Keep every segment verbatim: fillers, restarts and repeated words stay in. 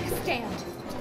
Take a stand.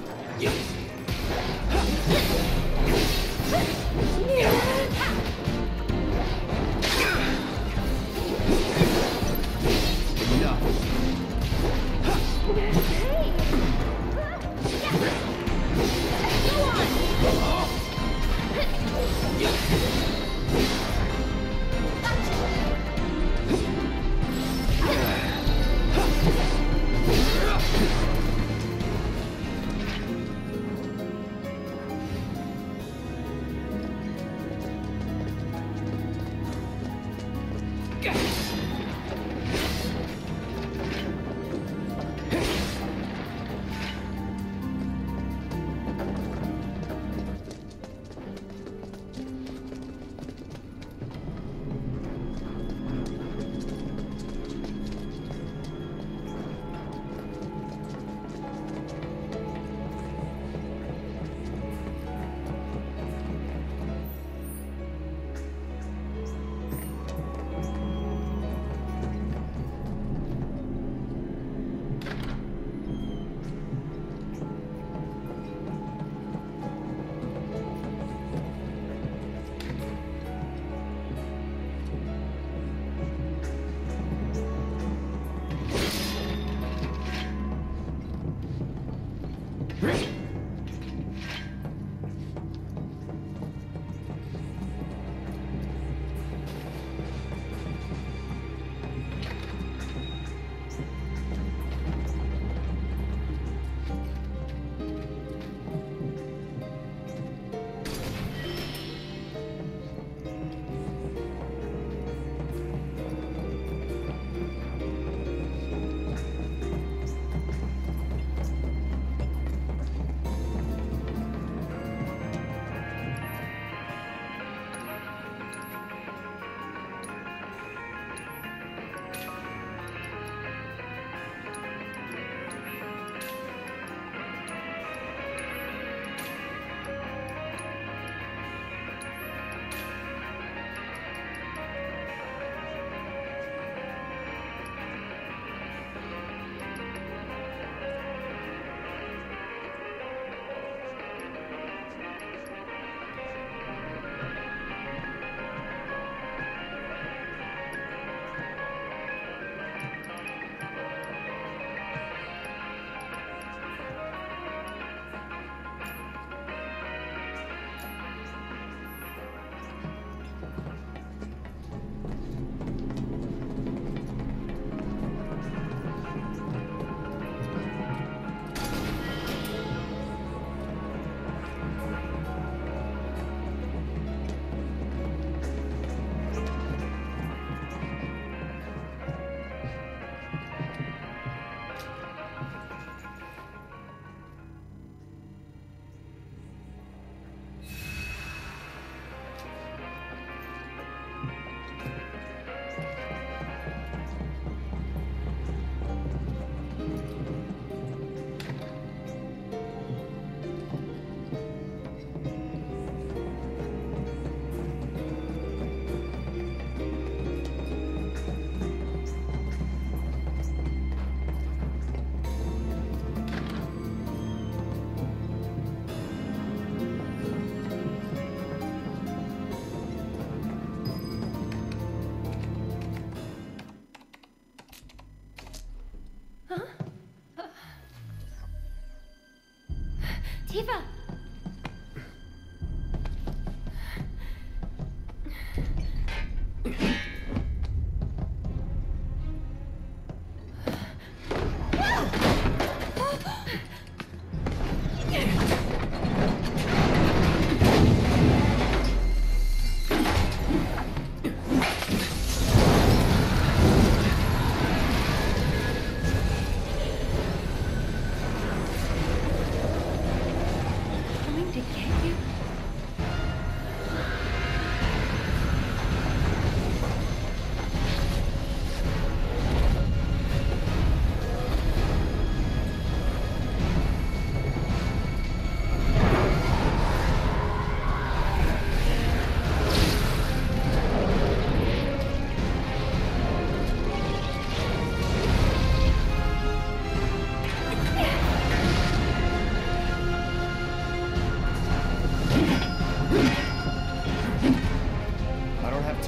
Tifa!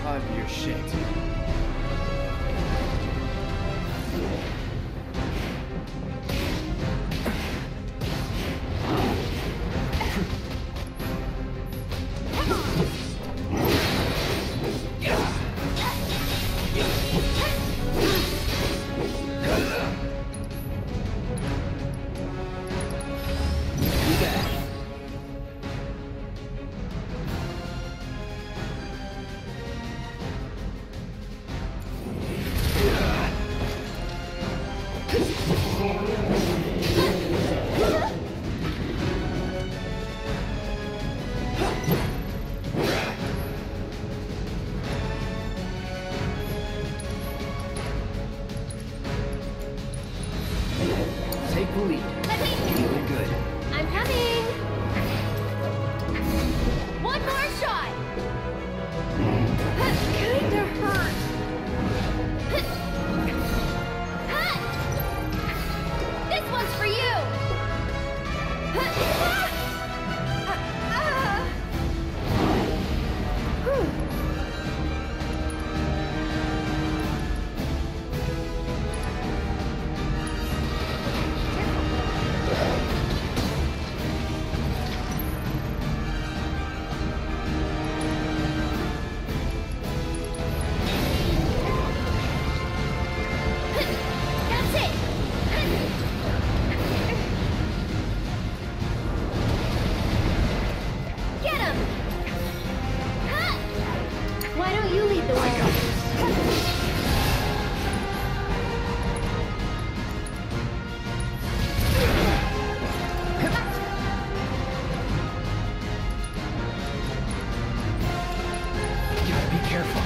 time for your shit. Take the lead. Feeling good. I'm coming! One more shot! Kinda hurt. This one's for you! Why don't you lead the way? Gotta be careful.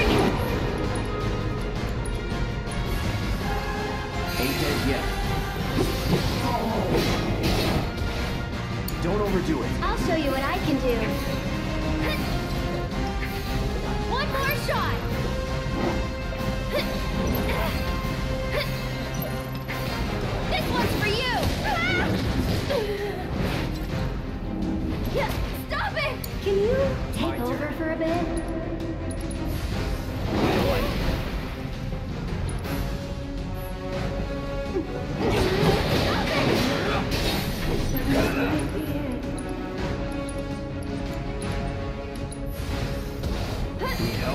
Ain't dead yet. Don't overdo it. I'll show you what I can do. One more shot! This one's for you! Stop it! Can you take over for a bit? Need help?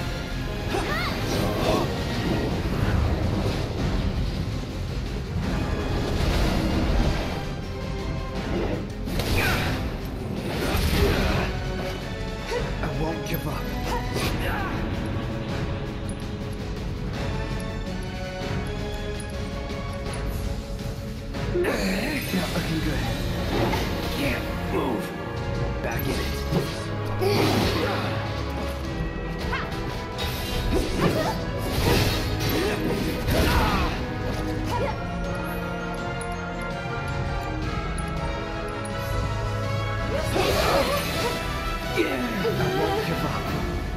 I won't give up. Not looking good. Can't move. Back in it. I won't give up.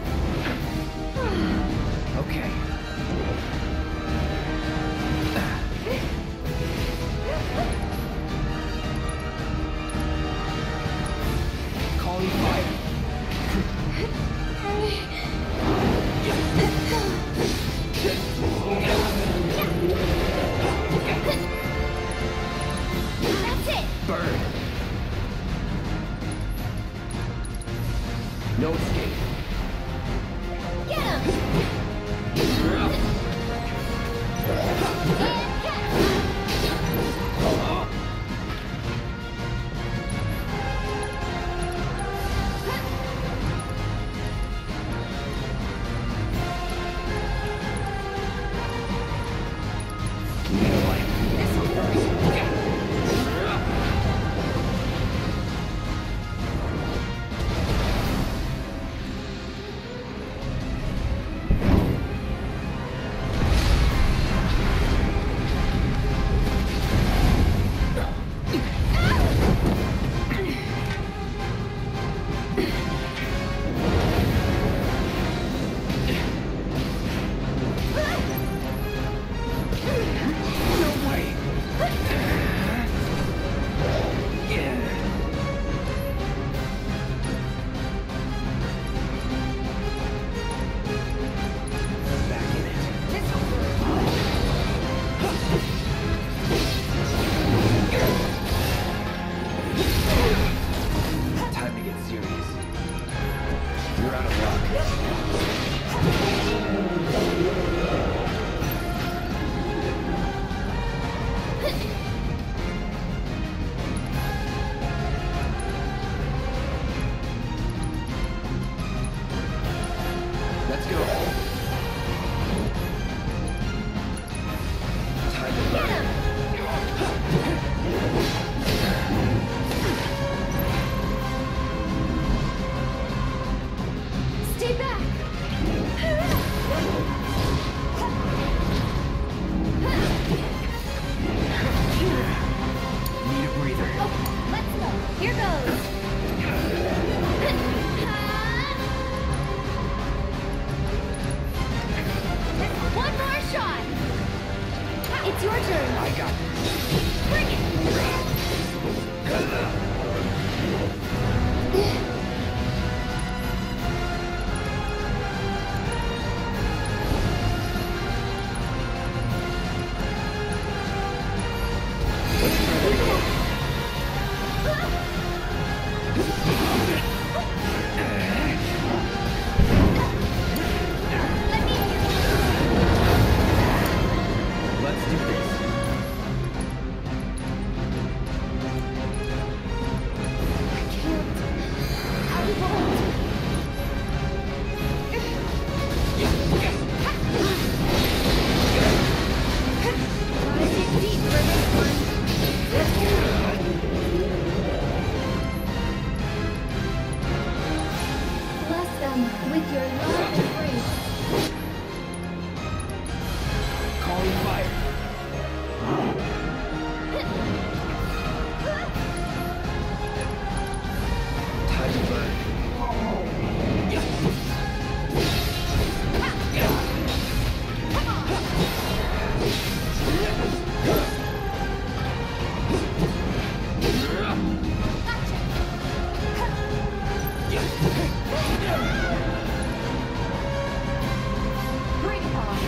Okay. Calling fire. Let's go. Time to Get him! Stay back! need a breather. Oh, let's go. Here goes. One more shot. It's your turn. I got this. Bring it. Let's do this. I can't. I won't. Gotta dig deep for this one. Bless them with your love and grace. Calling fire. Time to burn. Bring it on.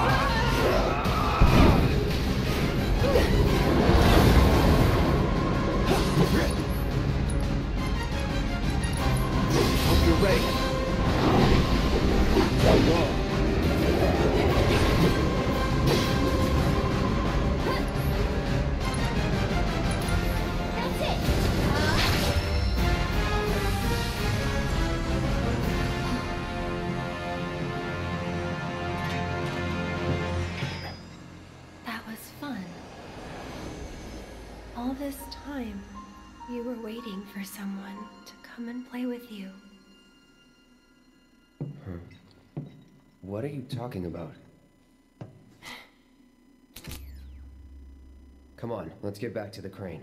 Hope you're ready. Whoa. That's it. Uh, That was fun. All this time, you were waiting for someone to come and play with you. What are you talking about? Come on, let's get back to the crane.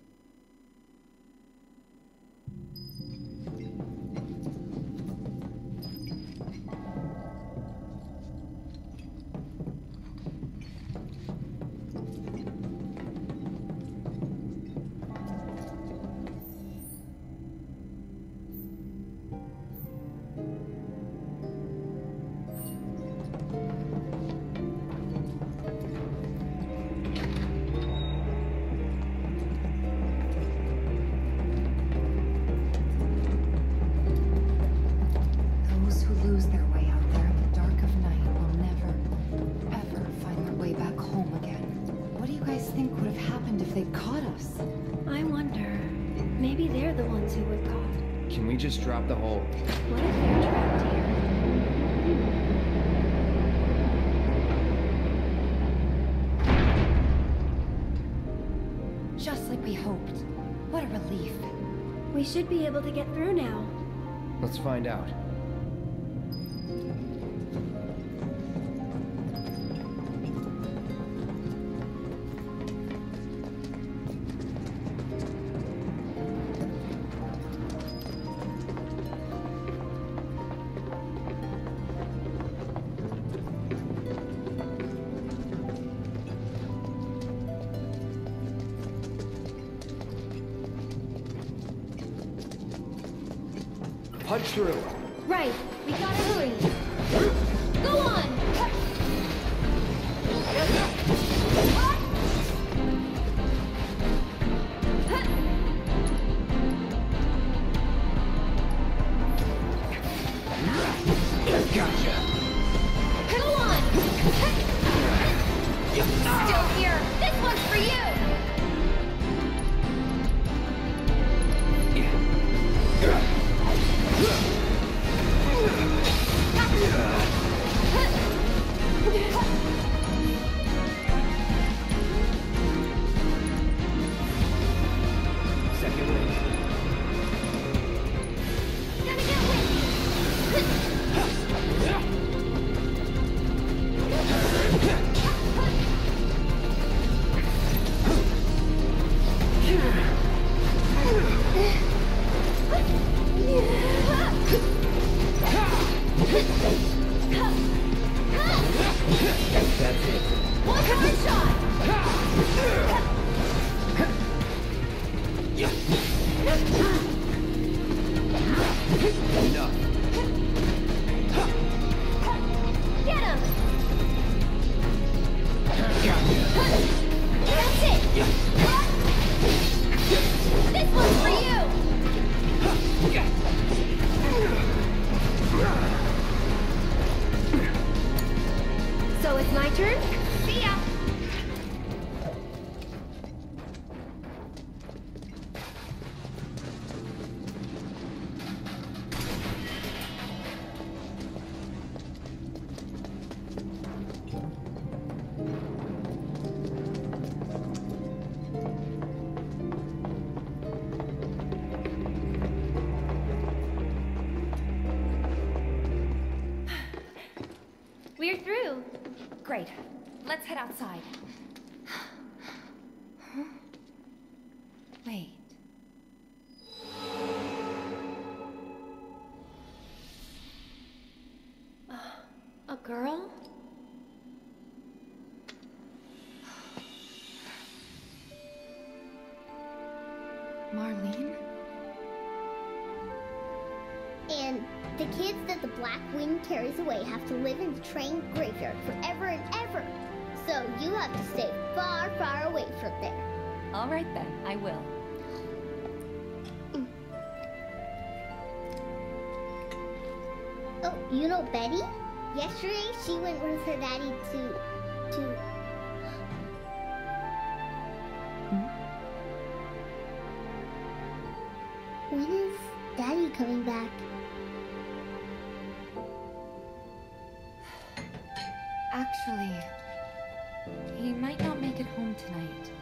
Those who lose their way out there in the dark of night will never, ever find their way back home again. What do you guys think would have happened if they'd caught us? I wonder, maybe they're the ones who were caught. Can we just drop the whole... What if they're trapped here? Just like we hoped. What a relief. We should be able to get through now. Let's find out. Punch through. Right, we gotta hurry. Go on! Gotcha. Come on! Still here! This one's for you! Second wave. Gonna get with That's it. one more shot! Enough. Get him! Gotcha. That's it! This one's for you! So it's my turn? See ya! We're through. Great. Let's head outside. Huh? Wait. A girl? Marlene? And the kids that the Black Wind carries away have to live in the train graveyard forever and ever. So you have to stay far, far away from there. All right then, I will. Oh, you know Betty? Yesterday she went with her daddy to... to... When is Daddy coming back? Actually, he might not make it home tonight.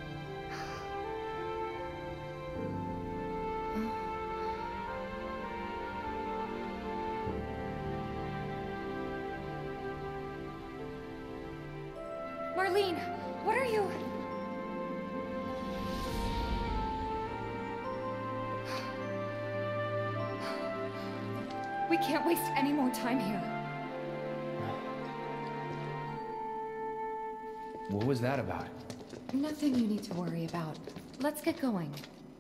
Marlene, what are you... We can't waste any more time here. What was that about? Nothing you need to worry about. Let's get going.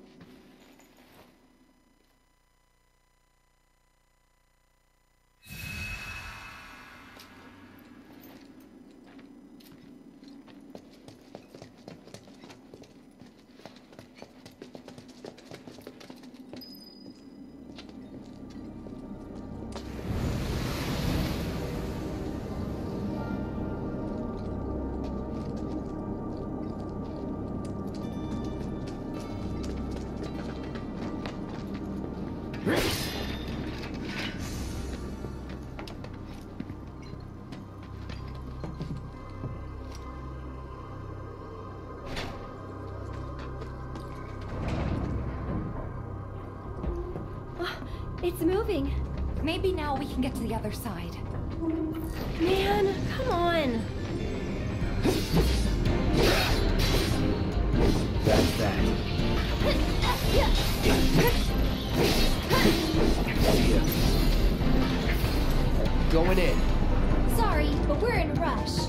It's moving. Maybe now we can get to the other side. Man, come on. That's that. See ya. Going in. Sorry, but we're in a rush.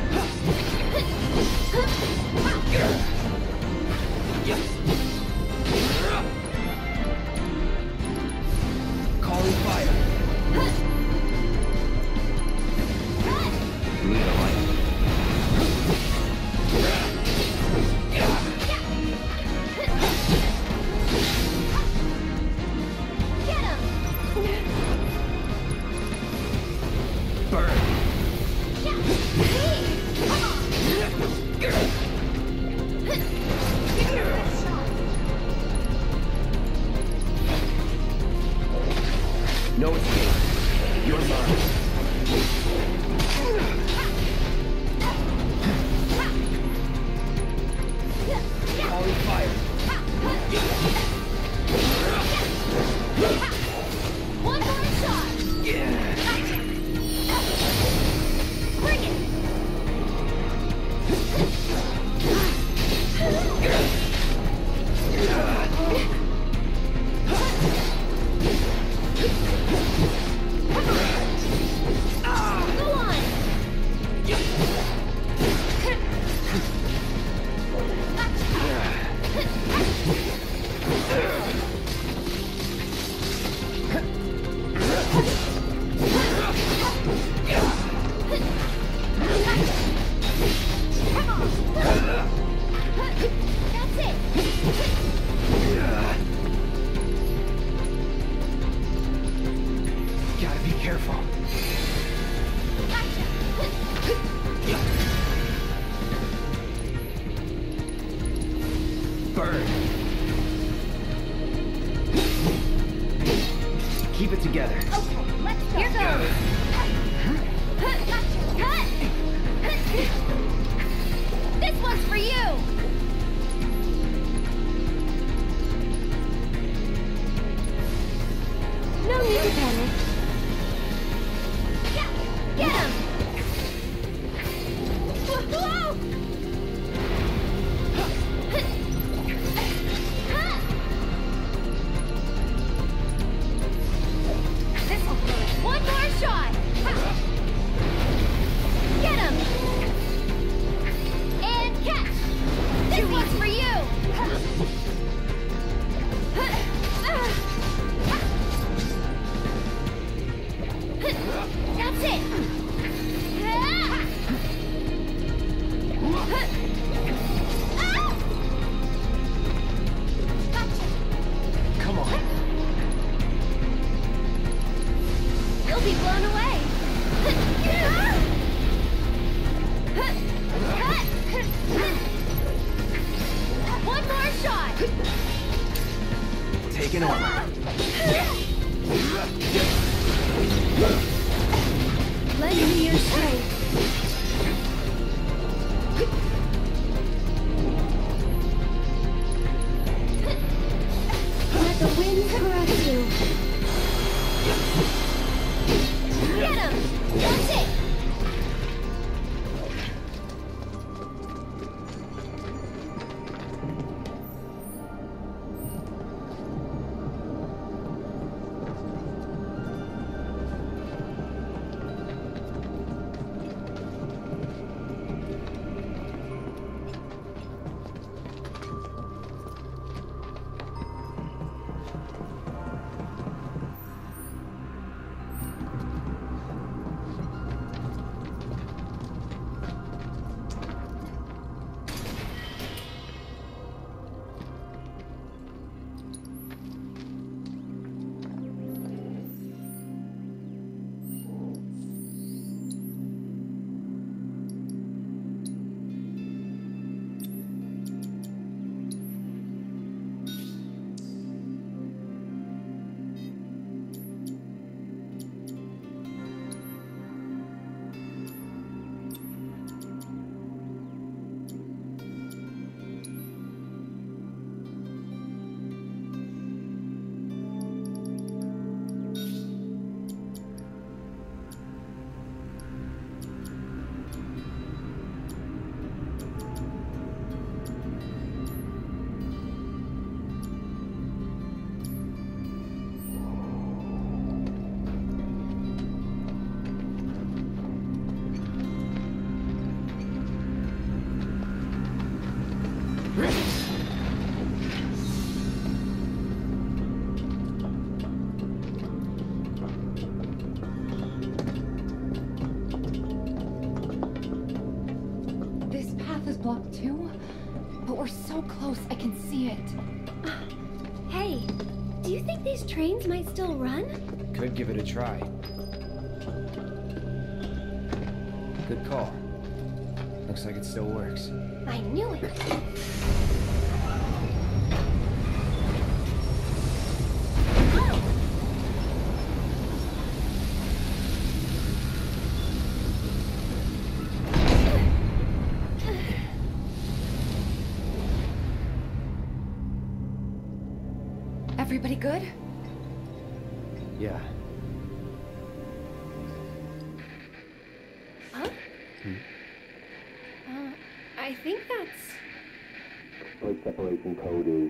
Calling fire. Lead a light. Get him! Burn. Yeah. Hey, come on. No escape. You're mine. Calling fire. One more shot. Bring it. Go on. Come on. That's it. Gotta be careful. Gotcha. Burn. Keep it together. Okay, let's go. Here goes. Gotcha. Cut. This one's for you. No need to panic. Yeah, get him. Whoa! This will do it. One more shot. Get him. And catch. This one's for you. That's it. Gotcha. Come on. You'll be blown away. One more shot. Taking over. Lend me your strength. Let the wind caress you. Get him. That's it. blocked too? But we're so close, I can see it. Hey, do you think these trains might still run? Could give it a try. Good call. Looks like it still works. I knew it. Everybody good? Yeah. Huh? Hmm. Uh, I think that's... Plate separation code is...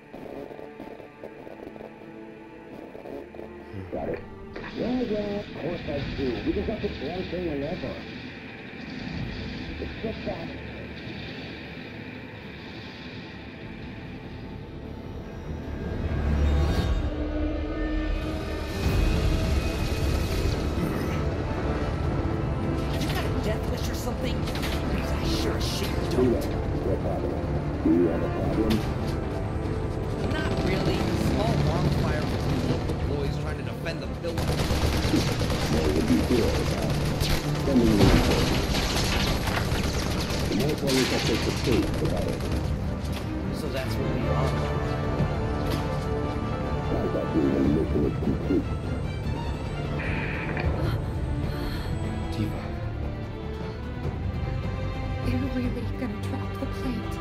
Got it. Yeah, yeah, of course I do. We just got this one thing whenever. It's just that... Something? Because I sure as shit don't. What problem? Do you have a problem? Not really. A small bonfire with two local boys trying to defend the building. What would you feel about sending you the more players that take the case about it? So that's what we are. I thought you were mission is complete. Tifa. They're really gonna drop the plate.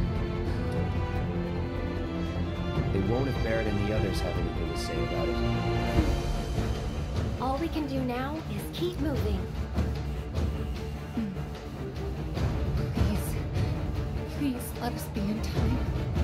They won't if Barrett and the others have anything to say about it. All we can do now is keep moving. Please. Please let us be in time.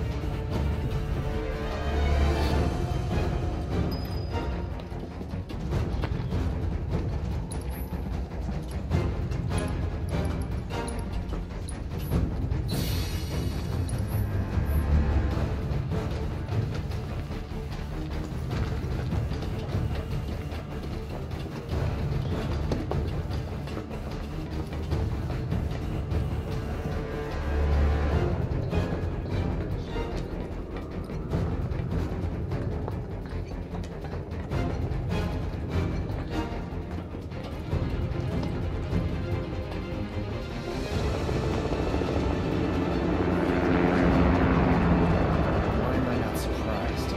Why am I not surprised?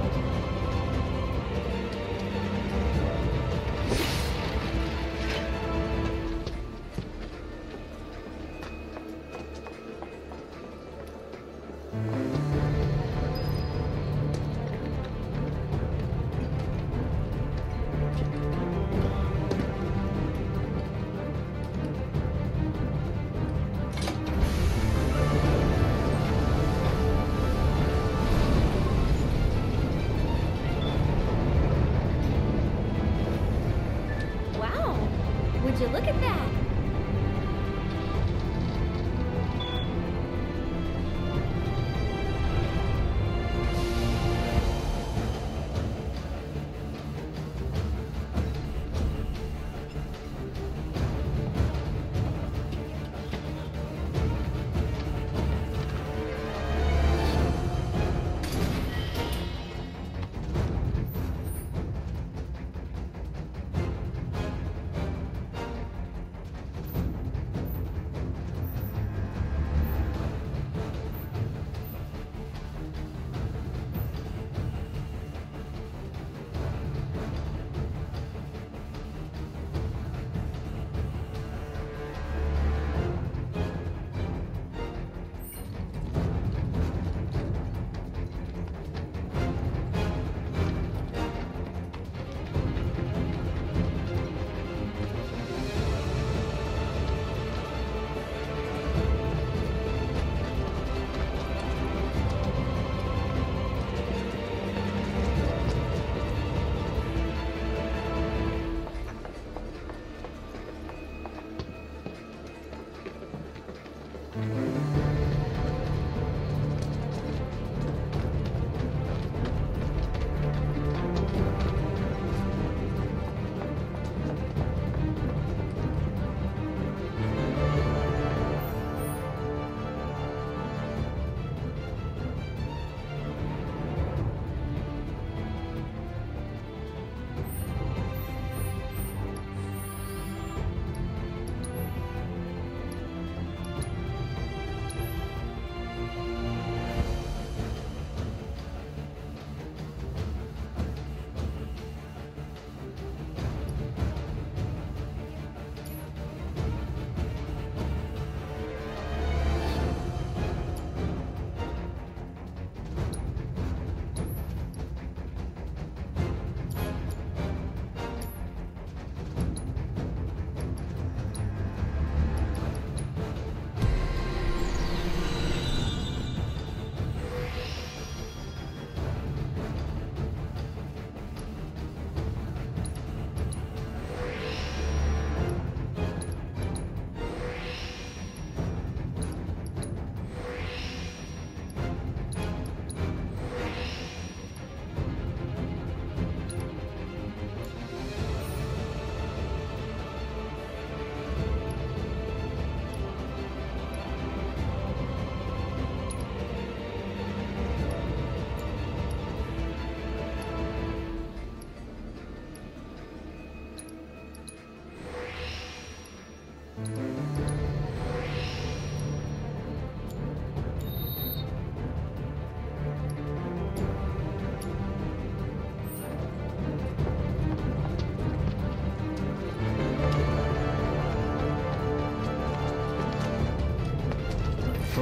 Wow! Would you look at that?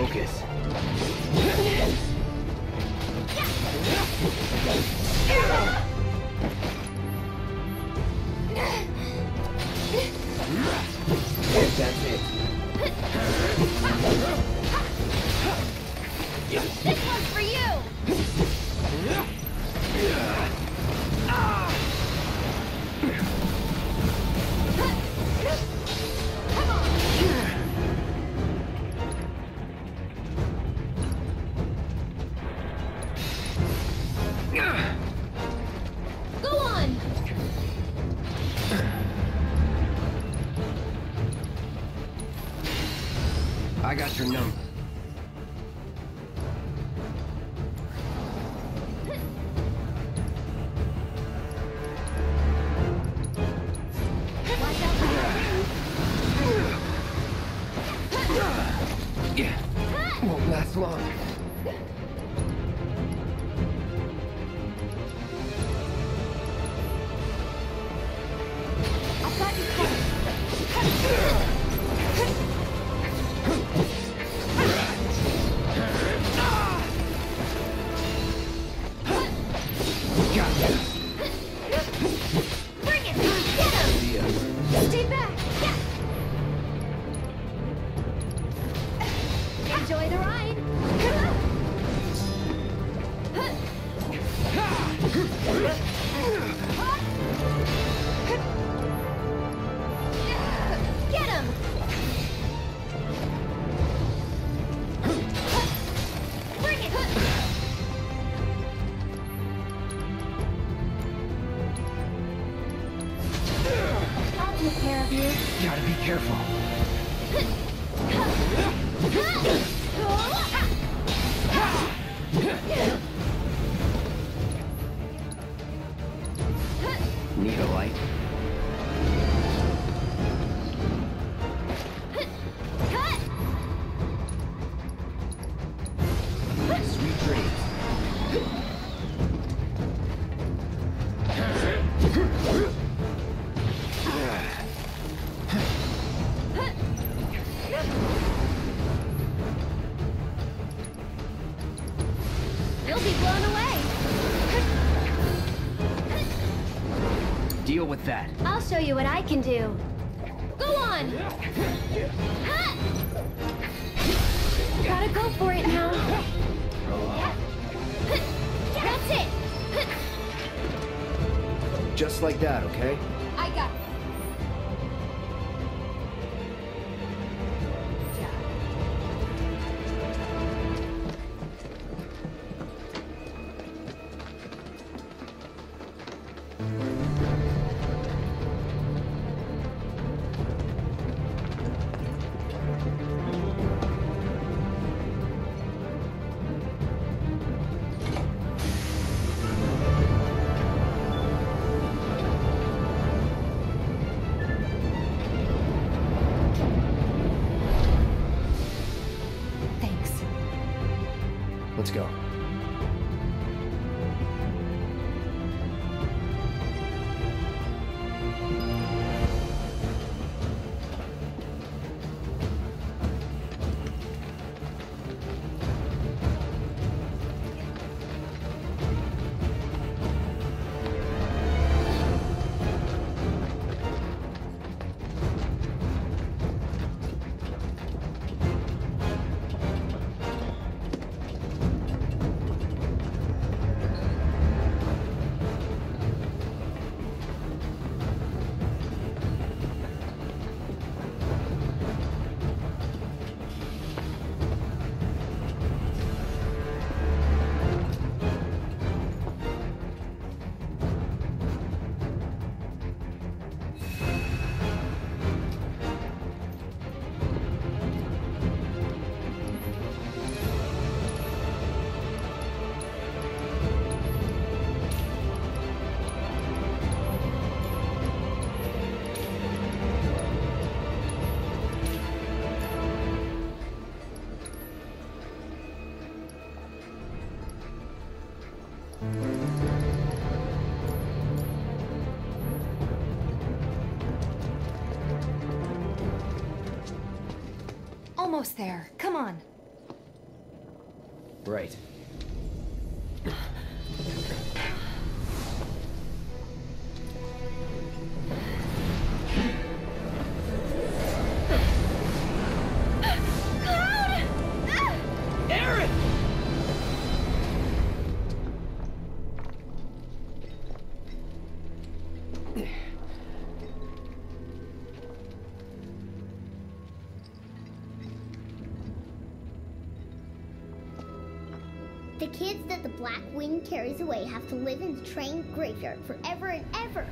Focus. That's it. This one's for you! Come on! Go on! I got your number. Yeah, won't last long. I've got you covered. Gotcha. Bring it! Get him! Stay back! Yeah. Enjoy the ride! Get him! Bring it! I'll take care of you. Gotta be careful. Need a light? Sweet dreams. You'll be blown away. Deal with that. I'll show you what I can do. Go on! Gotta go for it now. That's it! Just like that, okay? I got it. Thanks. Let's go. Almost there. Come on. Right. Aaron! The kids that the Black Wind carries away have to live in the train graveyard forever and ever.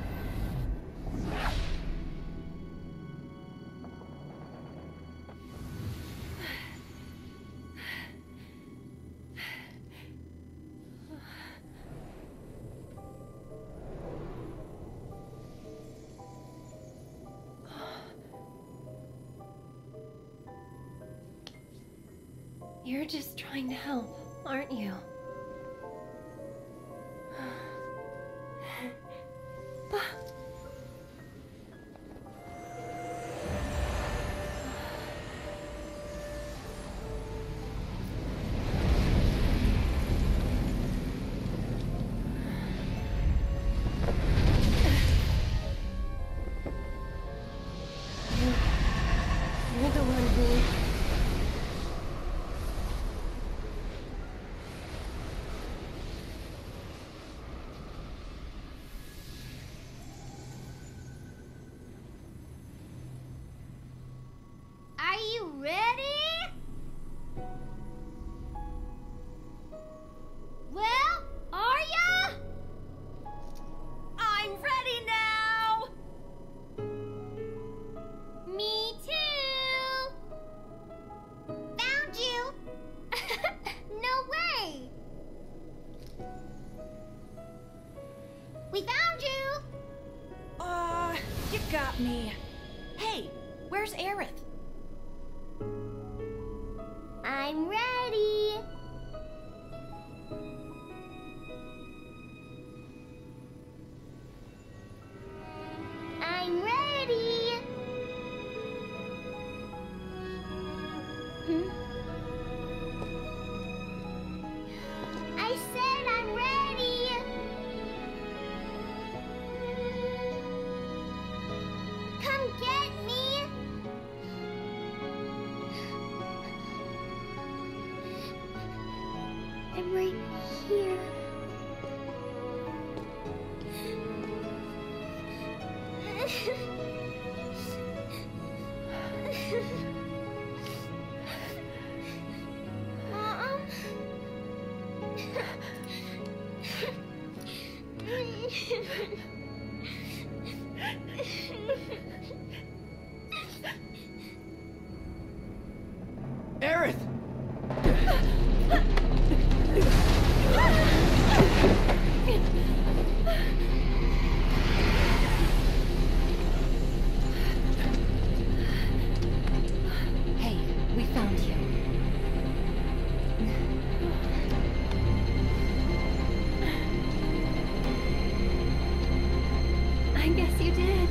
You're just trying to help, aren't you? You're the one who... Are you ready? Well, are ya? I'm ready now. Me too. Found you. No way. We found you. Uh, you got me. Hey, where's Aerith? I'm ready. I'm ready. Hmm? I said I'm ready. Come get me. I'm right here. Mom? Aerith! Hey, we found you. I guess you did.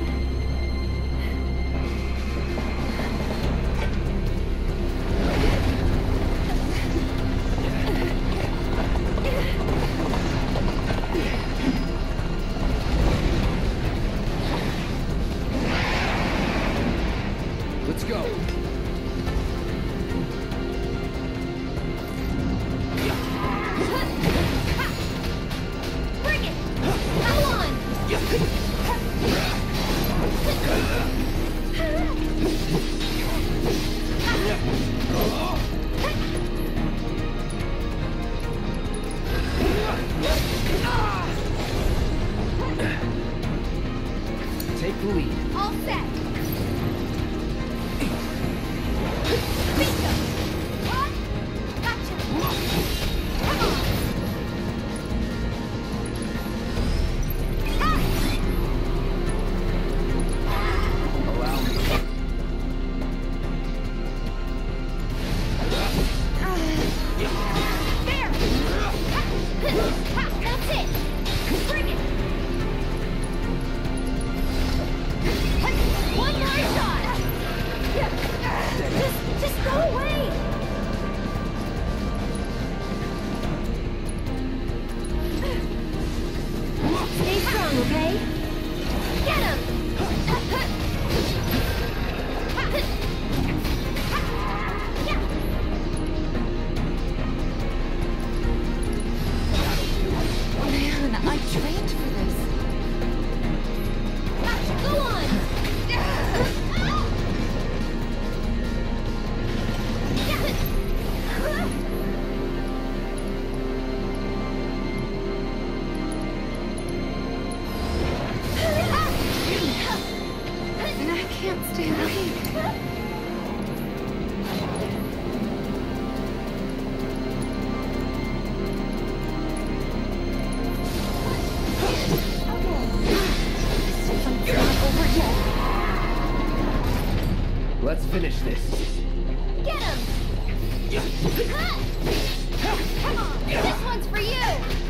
Let's go. Bring it! Come on! Take the lead. All set. Let's finish this. Get him! Come on, this one's for you!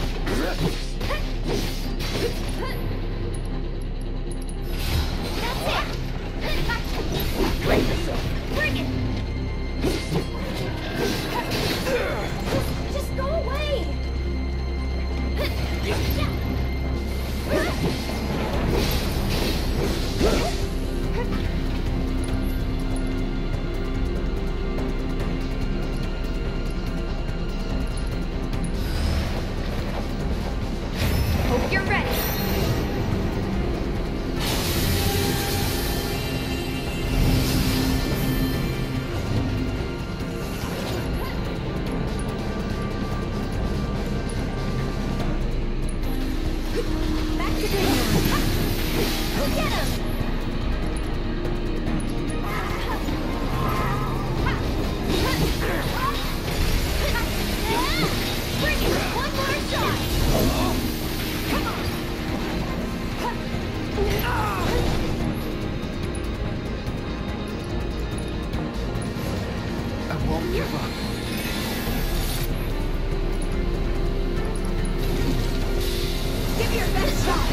That's it! Brace yourself. Bring it! Just, just go away! Hope you're ready. Back to business. Get him! Bring it! One more shot! Come on! I won't give up. Give me your best shot!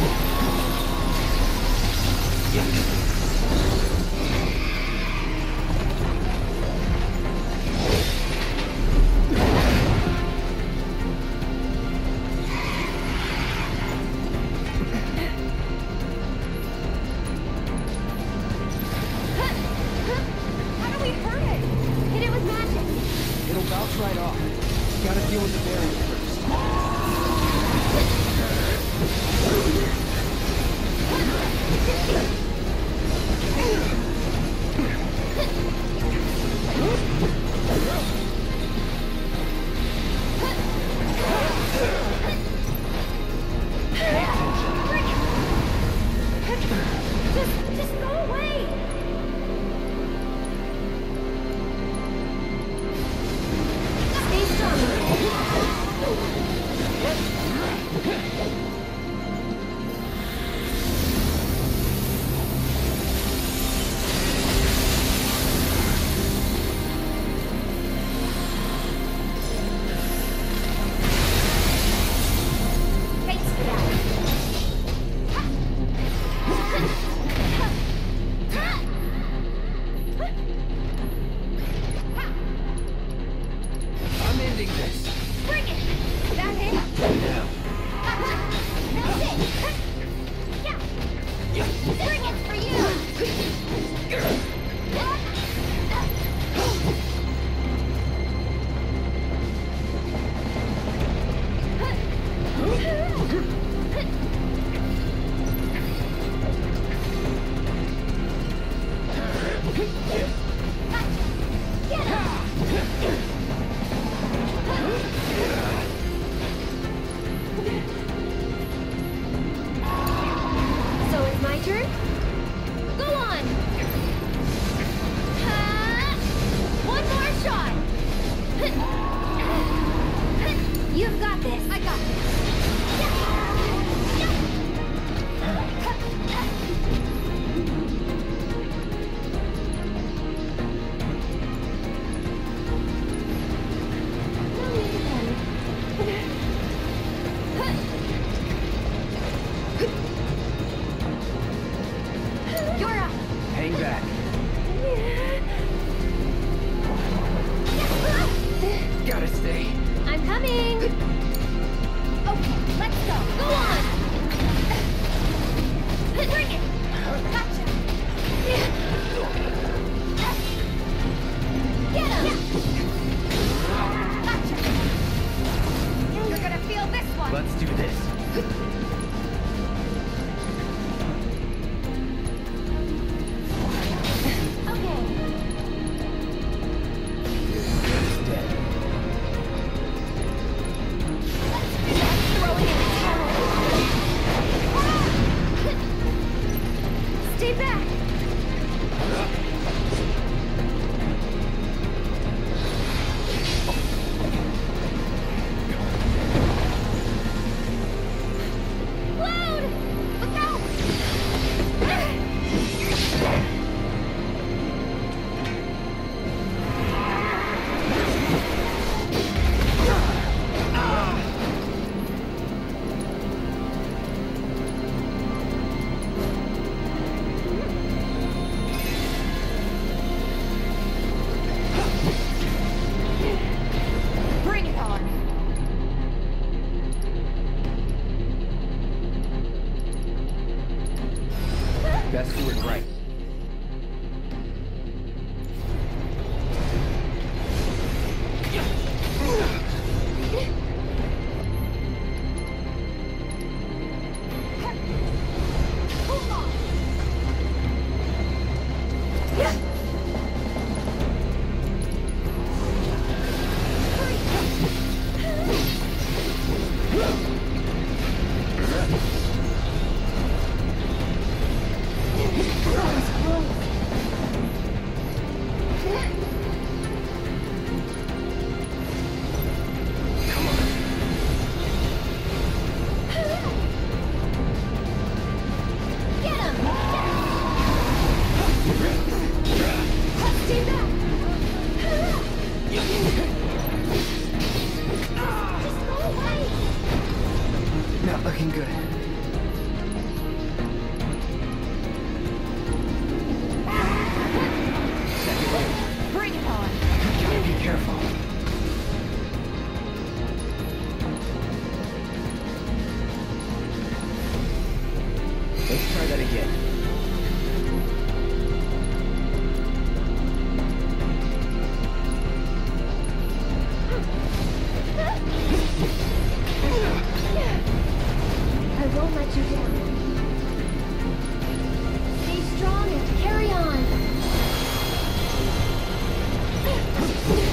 How do we hurt it? Hit it with magic. It'll bounce right off. Gotta deal with the barrier first. Bring it! Just, just go away! Stay strong. Thanks for that. I'm ending this. Bring it! That it? That's it! Yeah! Bring it for you! Get So it's my turn? Go on! Uh, one more shot! You've got this. I got this. No need to panic.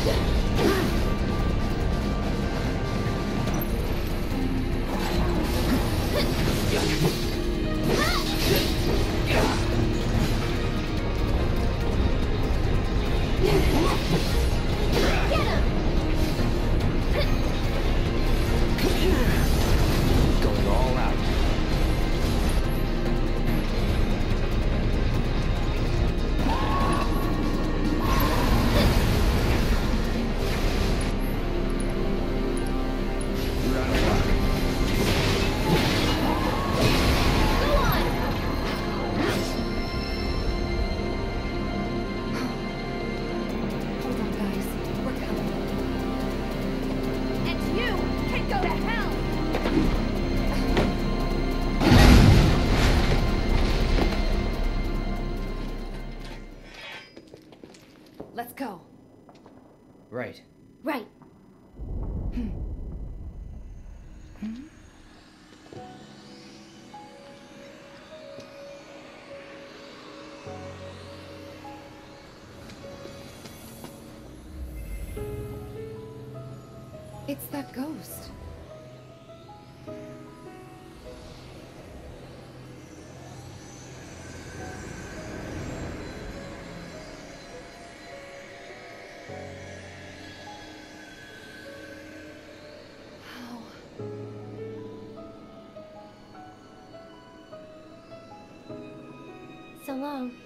Going all out. Hold on, guys. We're coming. And you can go to hell! Let's go. Right. Right. It's that ghost. How? So long.